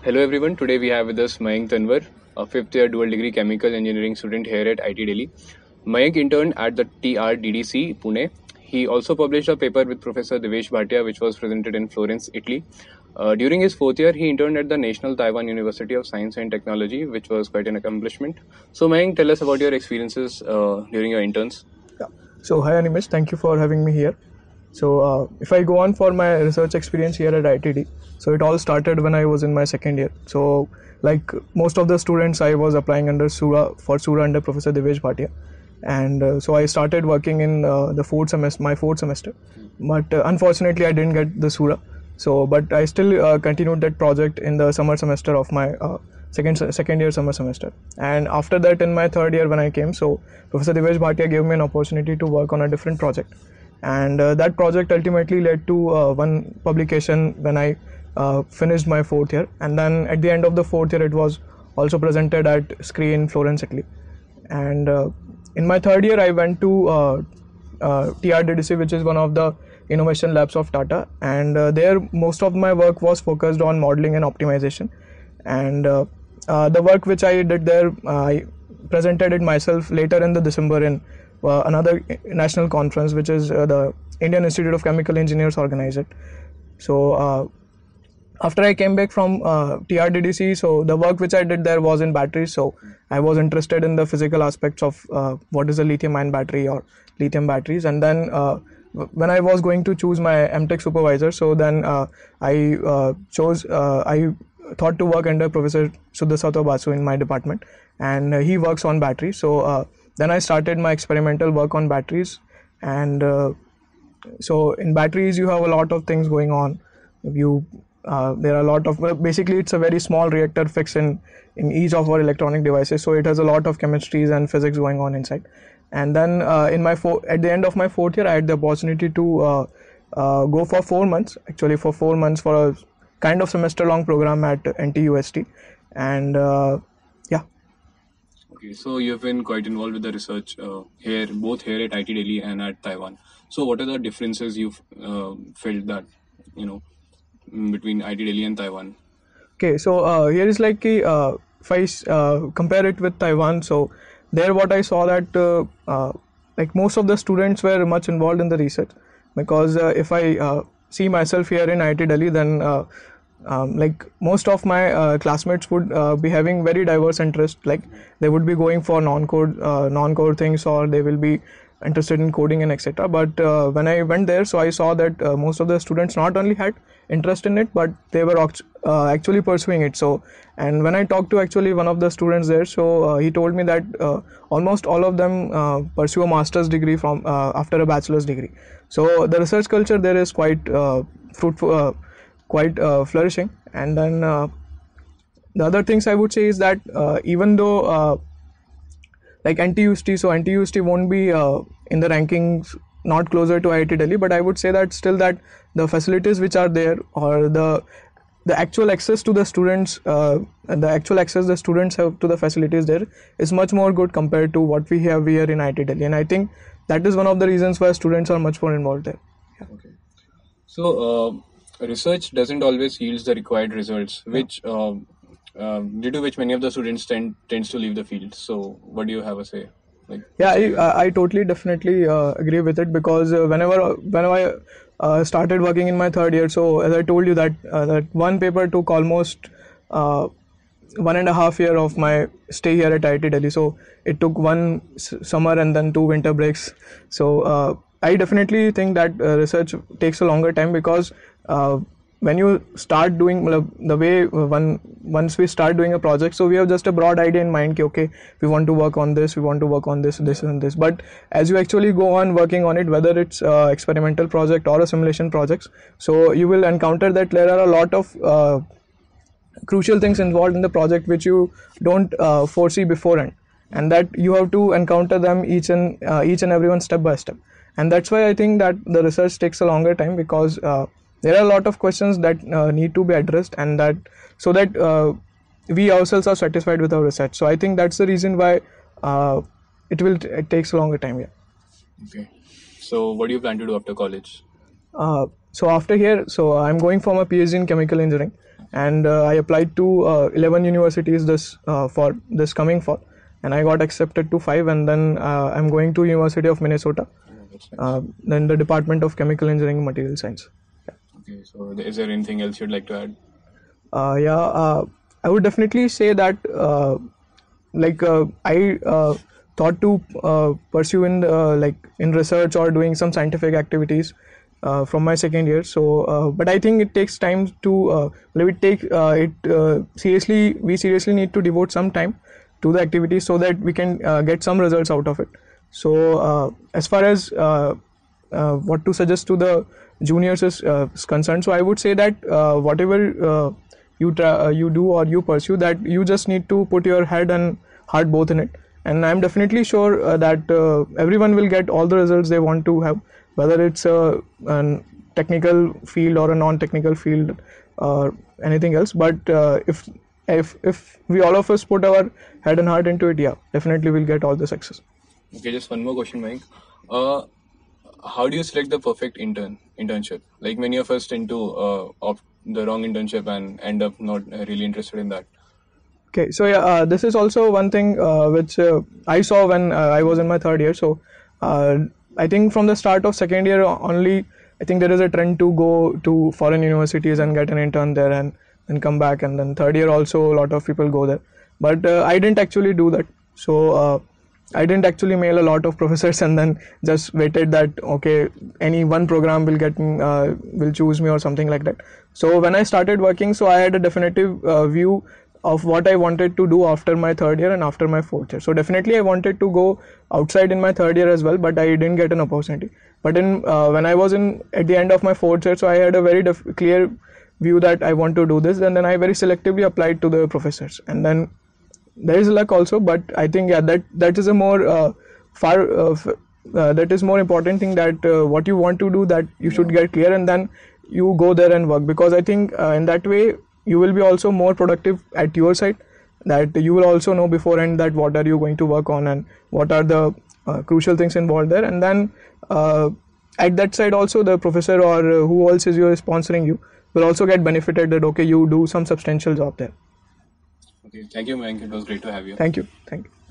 Hello everyone, today we have with us Mayank Tanwar, a fifth year dual degree chemical engineering student here at IIT Delhi. Mayank interned at the TRDDC Pune. He also published a paper with Professor Divesh Bhatia which was presented in Florence, Italy. During his fourth year, he interned at the National Taiwan University of Science and Technology, which was quite an accomplishment. So Mayank, tell us about your experiences during your interns. Yeah. So hi Animesh, thank you for having me here. So if I go on for my research experience here at IITD, so it all started when I was in my second year. So like most of the students, I was applying under Sura under Professor Divesh Bhatia, and so I started working in the my fourth semester. But unfortunately, I didn't get the Sura. So but I still continued that project in the summer semester of my second year summer semester. And after that, in my third year when I came, so Professor Divesh Bhatia gave me an opportunity to work on a different project. And that project ultimately led to one publication when I finished my fourth year, and then at the end of the fourth year it was also presented at SCREE in Florence, Italy. And in my third year I went to TRDDC, which is one of the innovation labs of Tata, and there most of my work was focused on modeling and optimization. And the work which I did there, I presented it myself later in the December in another national conference, which is the Indian Institute of Chemical Engineers organized it. So after I came back from TRDDC, so the work which I did there was in batteries. So I was interested in the physical aspects of what is a lithium-ion battery or lithium batteries. And then when I was going to choose my MTech supervisor, so then I thought to work under Professor Sudasato Basu in my department, and he works on batteries. So then I started my experimental work on batteries. And so in batteries you have a lot of things going on. There are a lot of, basically it's a very small reactor fixed in each of our electronic devices, so it has a lot of chemistries and physics going on inside. And then at the end of my fourth year, I had the opportunity to go for 4 months, actually for 4 months, for a kind of semester long program at NTUST. And yeah. Okay, so you've been quite involved with the research both here at IIT Delhi and at Taiwan. So what are the differences you've felt that, between IIT Delhi and Taiwan? Okay, so here is like if I compare it with Taiwan, so there what I saw that like most of the students were much involved in the research, because if I see myself here in IIT Delhi, then like most of my classmates would be having very diverse interests. Like they would be going for non-code things, or they will be interested in coding and etc. But when I went there, so I saw that most of the students not only had interest in it, but they were actually pursuing it. So, and when I talked to actually one of the students there, so he told me that almost all of them pursue a master's degree from after a bachelor's degree. So the research culture there is quite fruitful, quite flourishing. And then the other things I would say is that even though like NTUST, so NTUST won't be in the rankings, not closer to IIT Delhi, but I would say that still that the facilities which are there, or the actual access to the students, the actual access the students have to the facilities there is much more good compared to what we have here in IIT Delhi. And I think that is one of the reasons why students are much more involved there. Yeah. Okay. So research doesn't always yield the required results, which due to which many of the students tends to leave the field. So what do you have to say? Like, yeah, I totally definitely agree with it, because whenever I started working in my third year, so as I told you that that one paper took almost 1.5 years of my stay here at IIT Delhi. So it took one summer and then 2 winter breaks. So I definitely think that research takes a longer time, because when you start doing the way once we start doing a project, so we have just a broad idea in mind, okay, we want to work on this, this and this. But as you actually go on working on it, whether it's experimental project or a simulation projects, so you will encounter that there are a lot of crucial things involved in the project which you don't foresee beforehand, and that you have to encounter them each and every one step by step. And that's why I think that the research takes a longer time, because there are a lot of questions that need to be addressed, and that so that we ourselves are satisfied with our research. So I think that's the reason why it takes a longer time. Yeah. Okay. So what do you plan to do after college? So after here, so I'm going for my PhD in chemical engineering. and I applied to 11 universities for this coming fall, and I got accepted to 5, and then I'm going to University of Minnesota, then the Department of Chemical Engineering and Material Science. Okay, so is there anything else you'd like to add? I would definitely say that I thought to pursue in research or doing some scientific activities from my second year. So, but I think it takes time to seriously. We seriously need to devote some time to the activities so that we can get some results out of it. So, as far as what to suggest to the juniors is concerned, so I would say that whatever you do or you pursue, that you just need to put your head and heart both in it, and I'm definitely sure that everyone will get all the results they want to have, whether it's a technical field or a non-technical field or anything else. But if we all of us put our head and heart into it, yeah, definitely we'll get all the success. Okay, just one more question, Mike. How do you select the perfect internship? Like many of us tend to opt the wrong internship and end up not really interested in that. Okay, so yeah, this is also one thing which I saw when I was in my third year. So I think from the start of second year only, I think there is a trend to go to foreign universities and get an intern there and then come back, and then third year also a lot of people go there. But I didn't actually do that. So I didn't actually mail a lot of professors and then just waited that okay, any one program will get will choose me or something like that. So when I started working, so I had a definitive view of what I wanted to do after my third year and after my fourth year. So definitely I wanted to go outside in my third year as well, but I didn't get an opportunity. But in when I was in at the end of my fourth year, so I had a very clear view that I want to do this, and then I very selectively applied to the professors, and then there is luck also. But I think yeah, that is a more that is more important thing, that what you want to do, that you should get clear, and then you go there and work, because I think in that way you will be also more productive at your side, that you will also know beforehand that what are you going to work on and what are the crucial things involved there, and then at that side also the professor or who else is sponsoring you will also get benefited, that okay, you do some substantial job there. Okay, thank you, Mayank. It was great to have you. Thank you.